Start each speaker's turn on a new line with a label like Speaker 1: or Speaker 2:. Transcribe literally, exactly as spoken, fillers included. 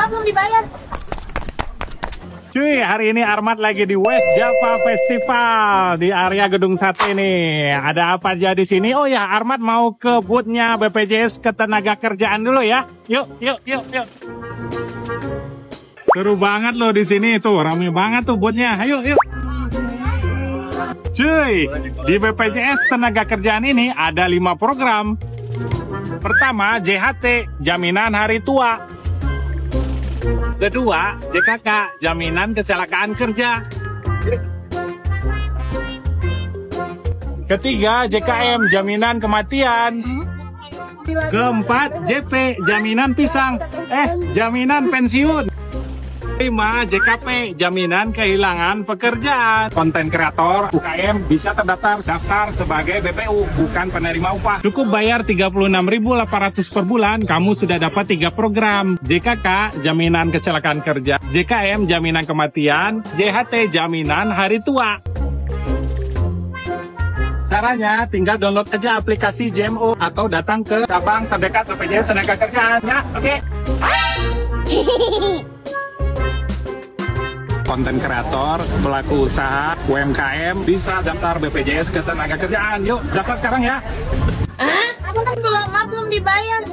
Speaker 1: maaf belum dibayar.
Speaker 2: Cuy, hari ini Armat lagi di West Java Festival di area Gedung Sate nih. Ada apa aja di sini? Oh ya, Armat mau ke booth-nya B P J S Ketenagakerjaan dulu ya. Yuk, yuk, yuk, yuk. Seru banget loh di sini tuh, rame banget tuh booth-nya. Ayo, yuk. Cuy, di B P J S Ketenagakerjaan ini ada lima program. Pertama, J H T, Jaminan Hari Tua. Kedua, J K K, Jaminan Kecelakaan Kerja. Ketiga, J K M, Jaminan Kematian. Keempat, J P, Jaminan Pisang. Eh, Jaminan Pensiun. Lima, J K P, Jaminan Kehilangan Pekerjaan. Konten kreator U K M bisa terdaftar daftar sebagai B P U, bukan penerima upah. Cukup bayar tiga puluh enam ribu delapan ratus per bulan, kamu sudah dapat tiga program. J K K, Jaminan Kecelakaan Kerja. J K M, Jaminan Kematian. J H T, Jaminan Hari Tua. Caranya, tinggal download aja aplikasi J M O atau datang ke cabang terdekat B P J S Ketenagakerjaan ya. Oke. Konten kreator, pelaku usaha, U M K M bisa daftar B P J S Ketenagakerjaan. Yuk, daftar sekarang ya.
Speaker 1: Hah? Aku kan belum, maaf belum dibayar.